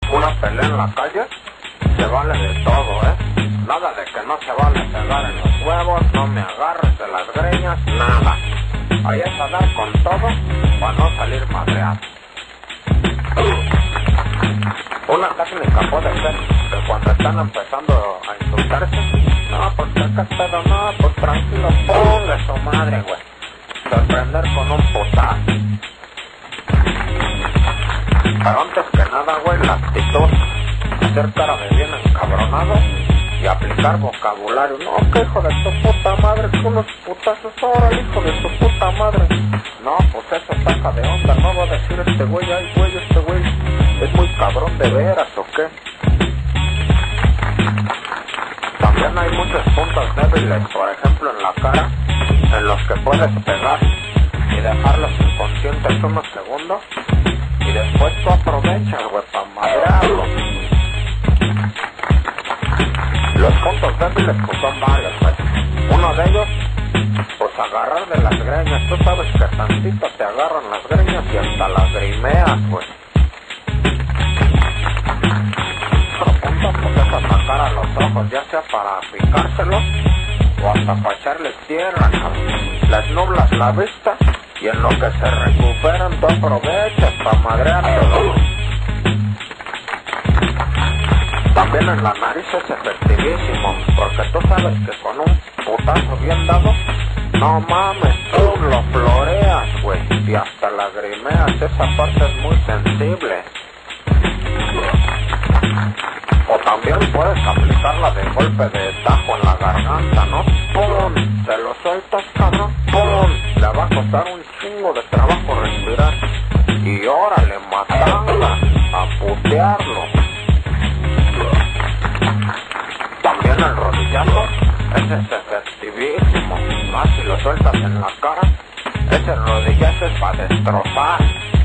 Una pelea en la calle se vale de todo, Nada de que no se vale pegar en los huevos, no me agarres de las greñas, nada. Ahí es a dar con todo para no salir madreado. Una técnica puede ser que cuando están empezando a insultarse, no, pues que pedo, no, pues tranquilo, ponga su madre, güey. Sorprender con un putazo. Pero antes que nada, güey, la actitud, hacer cara de bien encabronado y aplicar vocabulario. No, que hijo de tu puta madre, que unos putazos, ahora el hijo de tu puta madre. No, pues eso saca de onda, no va a decir este güey, ay güey, este güey es muy cabrón de veras, ¿o qué? También hay muchos puntos débiles, por ejemplo en la cara, en los que puedes pegar y dejarlos inconscientes unos segundos y después tú aprovechas, güey, para madrearlos. Los puntos débiles pues son varios, güey. Uno de ellos, pues agarrar de las greñas. Tú sabes que tantito te agarran las greñas y hasta lagrimeas, güey. Otro punto pues es atacar a los ojos, ya sea para picárselos o hasta para echarles tierra, cabrón. Les nublas la vista y en lo que se recuperan tú aprovechas para madreárselos. También en la nariz es efectivísimo, porque tú sabes que con un putazo bien dado, no mames, tú lo floreas, güey, y hasta lagrimeas, esa parte es muy sensible. O también puedes aplicarla de golpe de tajo en la garganta, ¿no? ¡Pum! Te lo sueltas, cabrón, ¡pum! Le va a costar un chingo de trabajo respirar. Y órale, matanga, a putearlo. También el rodillazo, ese es efectivísimo. Más si lo sueltas en la cara, ese rodillazo es para destrozar.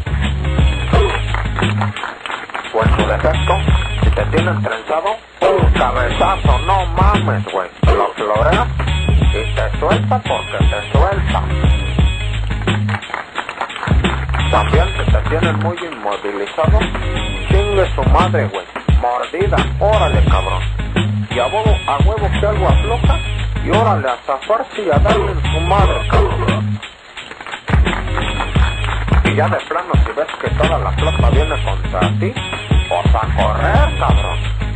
O en su defecto, si te tienen trenzado, un cabezazo, no mames, güey. Lo floreas y te suelta porque te suelta. También si te tienen muy inmovilizado, chingue su madre, güey. Mordida, órale, cabrón. Y a huevo que algo afloja, y órale a zafarse y a darle en su madre, cabrón. Y ya de plano, si ves que toda la flota viene contra ti, pues a correr, cabrón.